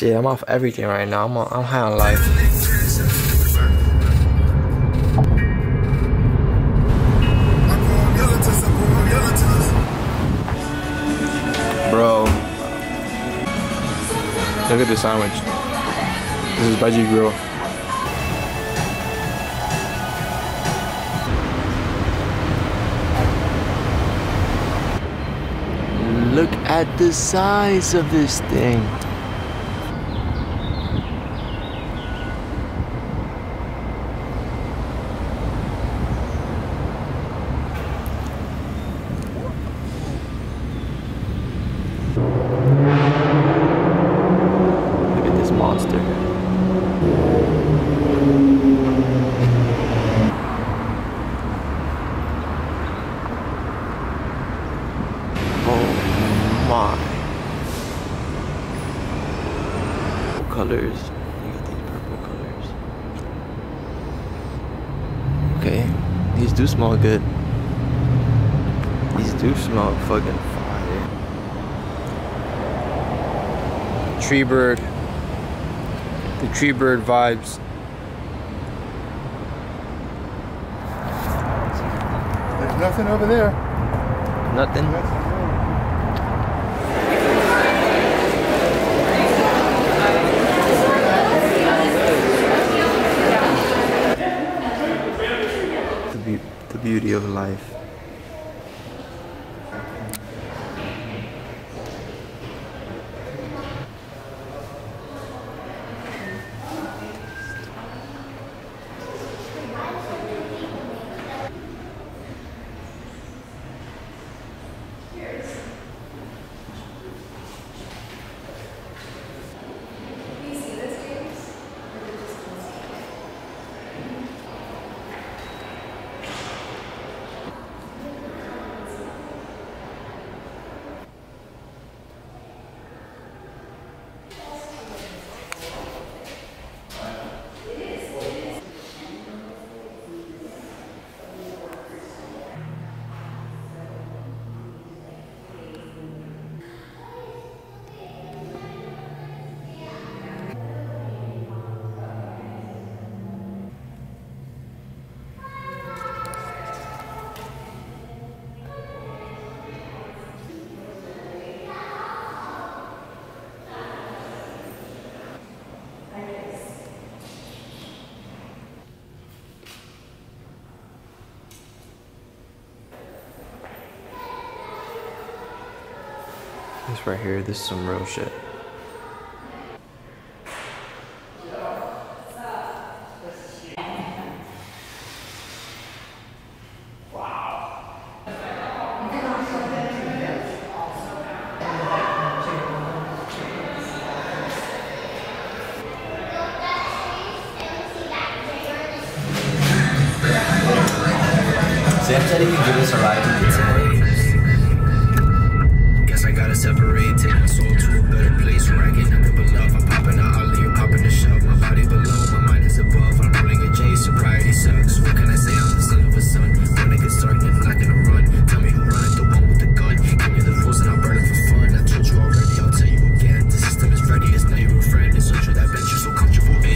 Shit, I'm off everything right now. I'm high on life. Bro, look at the sandwich. This is veggie grill. Look at the size of this thing. Look at this monster. Colors. You got these purple colors. Okay, these do smell good. These do smell fucking fire. Tree bird. The tree bird vibes. There's nothing over there. Nothing. The beauty of life. This right here, this is some real shit. Sam said he could give us a ride to Pizza Hut. Guess I gotta separate, take my soul to a better place where I get nothing but love. I'm popping the ollie, you popping the shove. My body below, my mind is above. I'm rolling a J, sobriety sucks. What can I say? I'm the son of a son. When I get started, I'm not gonna run. Tell me who run it, the one with the gun. Give me the rules and I'll burn it for fun. I told you already, I'll tell you again. The system is ready, it's not your friend. It's so true that bench you're so comfortable in.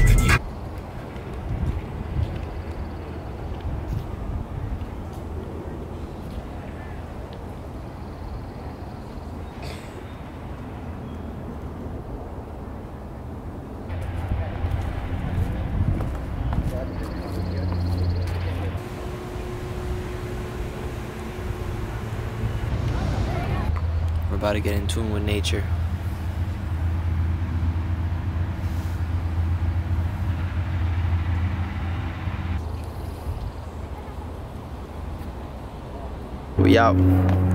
We're about to get in tune with nature. We out.